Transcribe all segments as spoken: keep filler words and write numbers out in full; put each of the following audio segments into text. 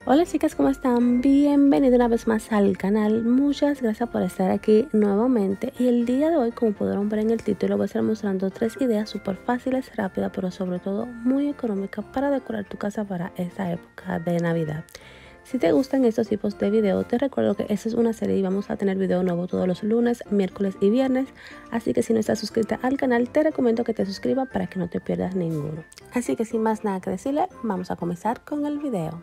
Hola chicas, ¿cómo están? Bienvenidos una vez más al canal. Muchas gracias por estar aquí nuevamente. Y el día de hoy, como pudieron ver en el título, voy a estar mostrando tres ideas súper fáciles, rápidas, pero sobre todo muy económicas para decorar tu casa para esta época de Navidad. Si te gustan estos tipos de videos, te recuerdo que esta es una serie y vamos a tener video nuevo todos los lunes, miércoles y viernes. Así que si no estás suscrita al canal, te recomiendo que te suscribas para que no te pierdas ninguno. Así que sin más nada que decirle, vamos a comenzar con el video.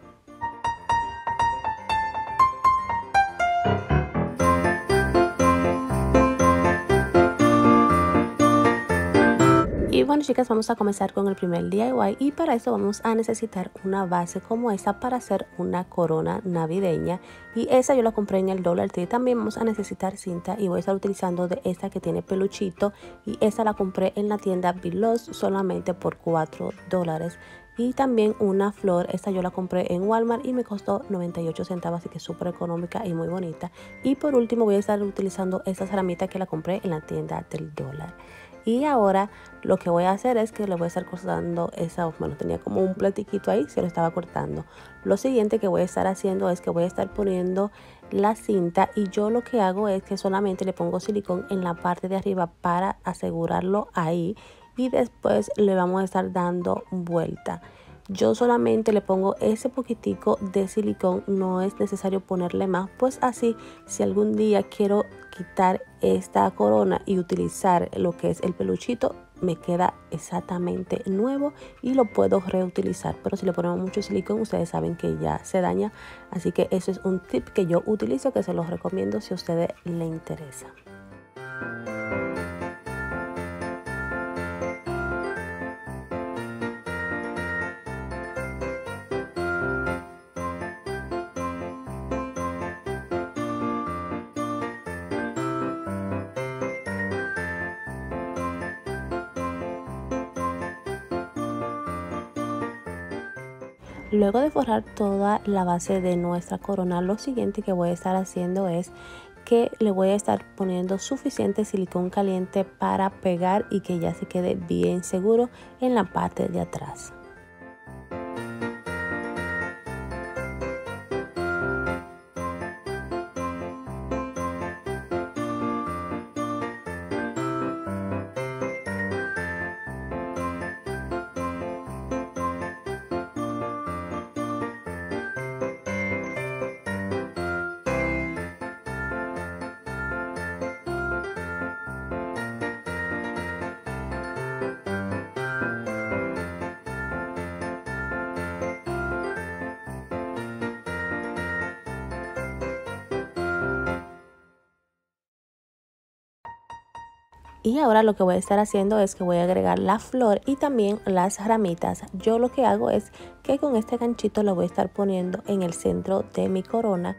Y bueno chicas, vamos a comenzar con el primer D I Y y para eso vamos a necesitar una base como esta para hacer una corona navideña, y esa yo la compré en el Dollar Tree. También vamos a necesitar cinta y voy a estar utilizando de esta que tiene peluchito, y esa la compré en la tienda Bilos solamente por cuatro dólares. Y también una flor, esta yo la compré en Walmart y me costó noventa y ocho centavos, así que súper económica y muy bonita. Y por último voy a estar utilizando esta ceramita que la compré en la tienda del dólar. Y ahora lo que voy a hacer es que le voy a estar cortando esa, bueno, tenía como un platiquito ahí, se lo estaba cortando. Lo siguiente que voy a estar haciendo es que voy a estar poniendo la cinta, y yo lo que hago es que solamente le pongo silicón en la parte de arriba para asegurarlo ahí, y después le vamos a estar dando vuelta. Yo solamente le pongo ese poquitico de silicón, no es necesario ponerle más, pues así si algún día quiero quitar esta corona y utilizar lo que es el peluchito, me queda exactamente nuevo y lo puedo reutilizar. Pero si le ponemos mucho silicón, ustedes saben que ya se daña, así que eso es un tip que yo utilizo, que se los recomiendo si a ustedes les interesa. Luego de forrar toda la base de nuestra corona, lo siguiente que voy a estar haciendo es que le voy a estar poniendo suficiente silicón caliente para pegar y que ya se quede bien seguro en la parte de atrás. Y ahora lo que voy a estar haciendo es que voy a agregar la flor y también las ramitas. Yo lo que hago es que con este ganchito lo voy a estar poniendo en el centro de mi corona.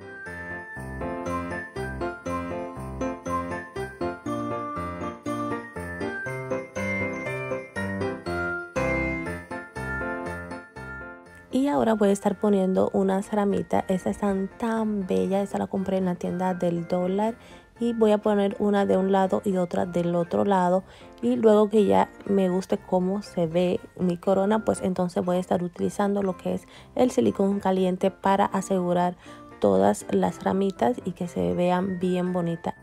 Y ahora voy a estar poniendo unas ramitas. Estas están tan bellas. Esta la compré en la tienda del dólar. Y voy a poner una de un lado y otra del otro lado. Y luego que ya me guste cómo se ve mi corona, pues entonces voy a estar utilizando lo que es el silicón caliente para asegurar todas las ramitas y que se vean bien bonitas.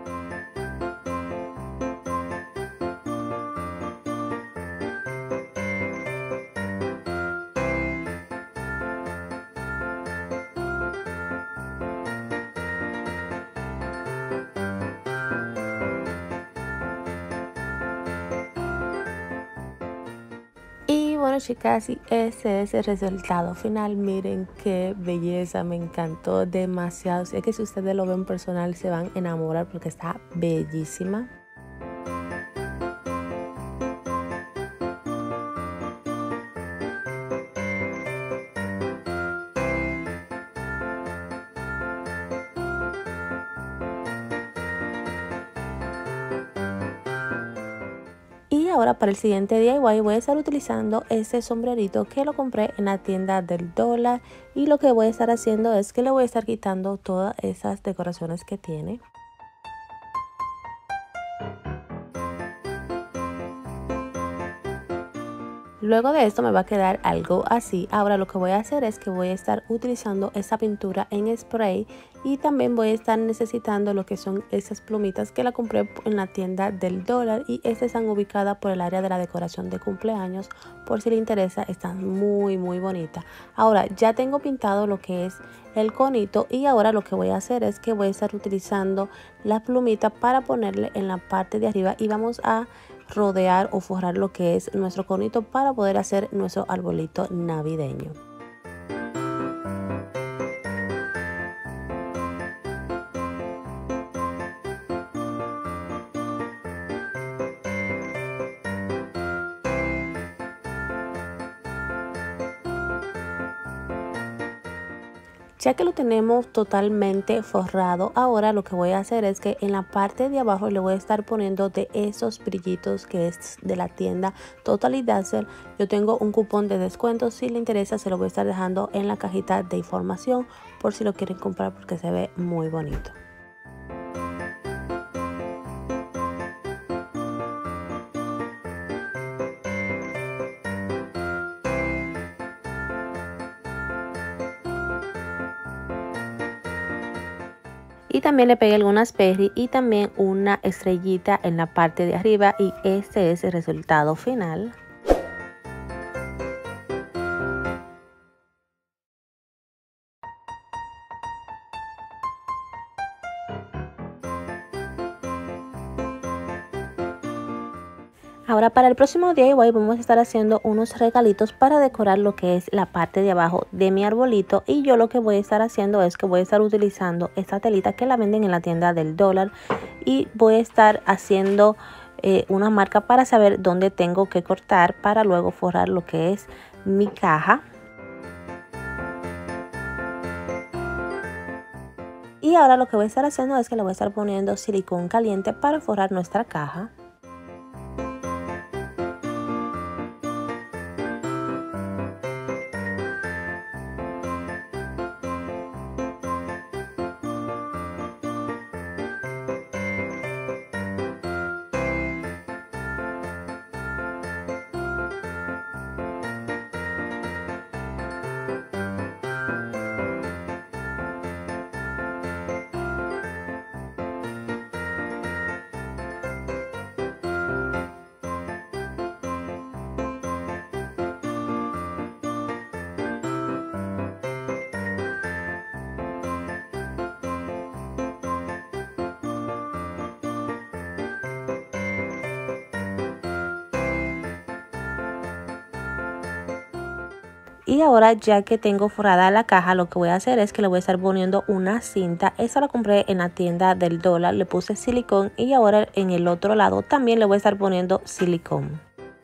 Y bueno chicas, y ese es el resultado final. Miren qué belleza, me encantó demasiado. Sé que si ustedes lo ven personal se van a enamorar porque está bellísima. Y ahora para el siguiente D I Y voy a estar utilizando este sombrerito que lo compré en la tienda del dólar, y lo que voy a estar haciendo es que le voy a estar quitando todas esas decoraciones que tiene. Luego de esto me va a quedar algo así. Ahora lo que voy a hacer es que voy a estar utilizando esa pintura en spray y también voy a estar necesitando lo que son esas plumitas que la compré en la tienda del dólar y estas están ubicadas por el área de la decoración de cumpleaños. Por si le interesa, están muy muy bonitas. Ahora ya tengo pintado lo que es el conito y ahora lo que voy a hacer es que voy a estar utilizando las plumitas para ponerle en la parte de arriba y vamos a rodear o forrar lo que es nuestro conito para poder hacer nuestro arbolito navideño. Ya que lo tenemos totalmente forrado, ahora lo que voy a hacer es que en la parte de abajo le voy a estar poniendo de esos brillitos que es de la tienda Totally Dazzle. Yo tengo un cupón de descuento, si le interesa se lo voy a estar dejando en la cajita de información por si lo quieren comprar porque se ve muy bonito. Y también le pegué algunas berry y también una estrellita en la parte de arriba y este es el resultado final. Ahora para el próximo D I Y vamos a estar haciendo unos regalitos para decorar lo que es la parte de abajo de mi arbolito y yo lo que voy a estar haciendo es que voy a estar utilizando esta telita que la venden en la tienda del dólar y voy a estar haciendo eh, una marca para saber dónde tengo que cortar para luego forrar lo que es mi caja. Y ahora lo que voy a estar haciendo es que le voy a estar poniendo silicón caliente para forrar nuestra caja. Y ahora ya que tengo forrada la caja, lo que voy a hacer es que le voy a estar poniendo una cinta. Esta la compré en la tienda del dólar, le puse silicón y ahora en el otro lado también le voy a estar poniendo silicón.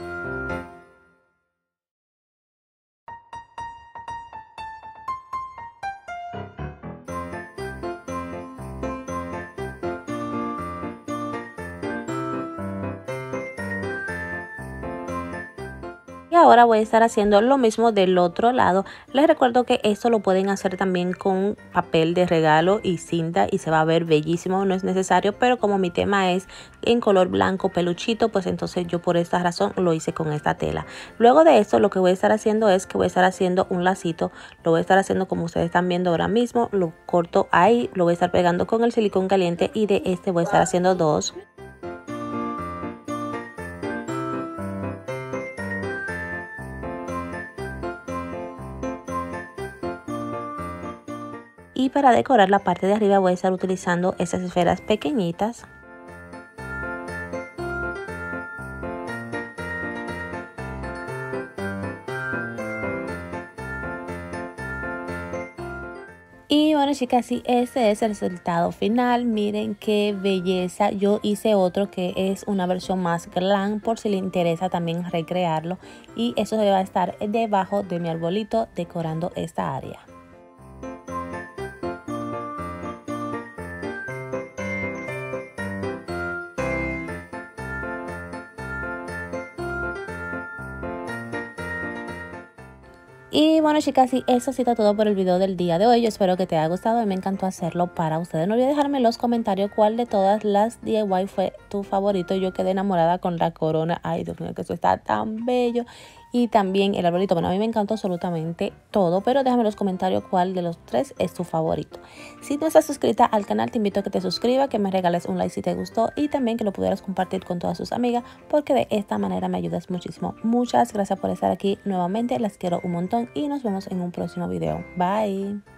Y ahora voy a estar haciendo lo mismo del otro lado. Les recuerdo que esto lo pueden hacer también con papel de regalo y cinta y se va a ver bellísimo, no es necesario, pero como mi tema es en color blanco peluchito, pues entonces yo por esta razón lo hice con esta tela. Luego de esto lo que voy a estar haciendo es que voy a estar haciendo un lacito, lo voy a estar haciendo como ustedes están viendo ahora mismo, lo corto ahí, lo voy a estar pegando con el silicón caliente y de este voy a estar haciendo dos. Y para decorar la parte de arriba voy a estar utilizando esas esferas pequeñitas. Y bueno chicas, sí, ese es el resultado final. Miren qué belleza. Yo hice otro que es una versión más glam por si le interesa también recrearlo. Y eso va a estar debajo de mi arbolito decorando esta área. Y bueno chicas, y eso ha sido todo por el video del día de hoy. Yo espero que te haya gustado y me encantó hacerlo para ustedes. No olvides dejarme en los comentarios cuál de todas las D I Y fue tu favorito. Yo quedé enamorada con la corona. Ay Dios mío, que eso está tan bello. y también el arbolito. Bueno, a mí me encantó absolutamente todo, pero déjame en los comentarios cuál de los tres es tu favorito. Si no estás suscrita al canal, te invito a que te suscribas, que me regales un like si te gustó y también que lo pudieras compartir con todas tus amigas, porque de esta manera me ayudas muchísimo. Muchas gracias por estar aquí nuevamente, las quiero un montón y nos vemos en un próximo video. Bye.